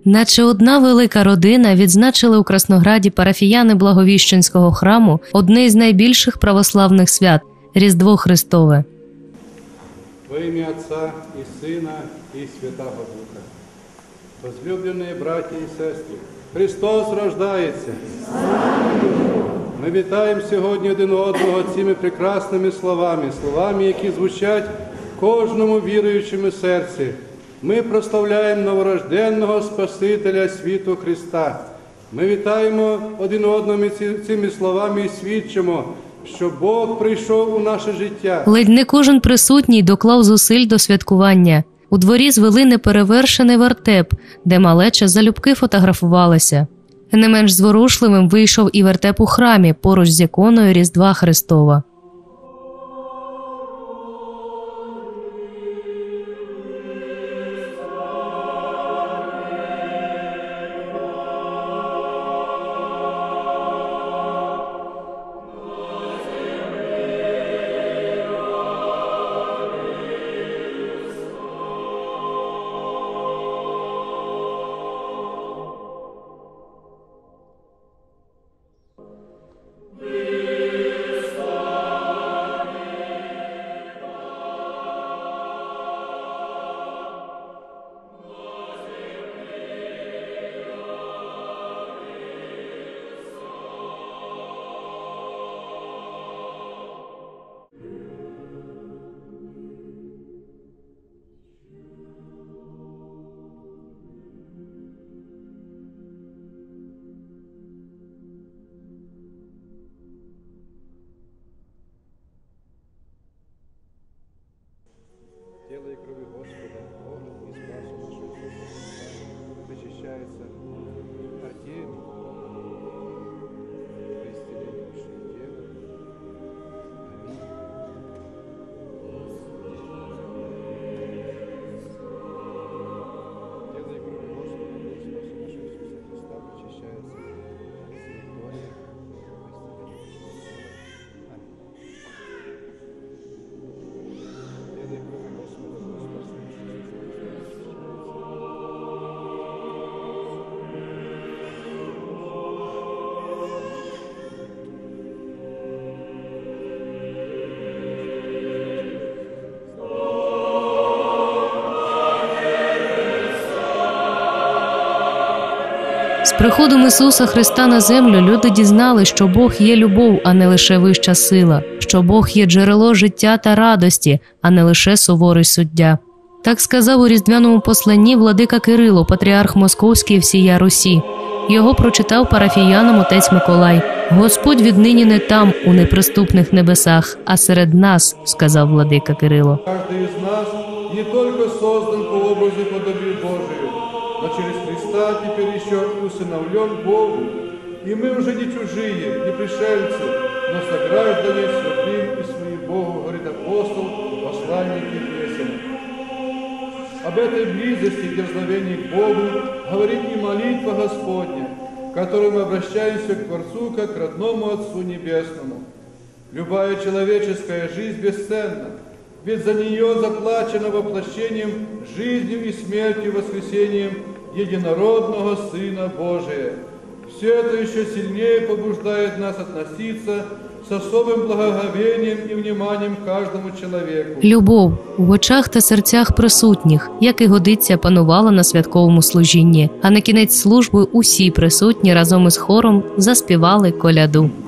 Наче одна велика родина відзначили у Краснограді парафіяни Благовіщенського храму одне із найбільших православних свят – Різдво Христове. Во ім'я Отця і Сина, і Святого Духа. Возлюблені браті і сестри, Христос рождається! Ми вітаємо сьогодні один одного цими прекрасними словами, які звучать кожному віруючому серці. Ми прославляємо новорожденного Спасителя світу Христа. Ми вітаємо один одного цими словами і свідчимо, що Бог прийшов у наше життя. Ледь не кожен присутній доклав зусиль до святкування. У дворі звели неперевершений вертеп, де малеча залюбки фотографувалася. Не менш зворушливим вийшов і вертеп у храмі, поруч з іконою Різдва Христова. Тело и крови Господа, Бога и Спаса нашего Иисуса Христа, причащается артель, во исцеление души и тела. Аминь. Тело и крови Господа, Бога и Спаса нашего Иисуса Христа, причащается святое, во исцеление души и тела. З приходом Ісуса Христа на землю люди дізнали, що Бог є любов, а не лише вища сила, що Бог є джерело життя та радості, а не лише суворий суддя. Так сказав у різдвяному посланні владика Кирило, патріарх Московський всія Русі. Його прочитав парафіянам отець Миколай. «Господь віднині не там, у неприступних небесах, а серед нас», – сказав владика Кирило. Кожен із нас не тільки создан по образу і подобию Божию, но через Христа теперь еще усыновлен Богу, и мы уже не чужие, не пришельцы, но сограждане святым и своим Богу, говорит апостол, посланник Ефесянам. Об этой близости и дерзновении к Богу говорит и молитва Господня, в которой мы обращаемся к Творцу, как к родному Отцу Небесному. Любая человеческая жизнь бесценна, ведь за нее заплачено воплощением, жизнью и смертью, воскресением единородного Сына Божия. Все это еще сильнее побуждает нас относиться с особым благоговением и вниманием к каждому человеку. Любов в очах та серцях присутніх, як і годиться, панувала на святковому служінні, а на кінець служби усі присутні разом із хором заспівали коляду.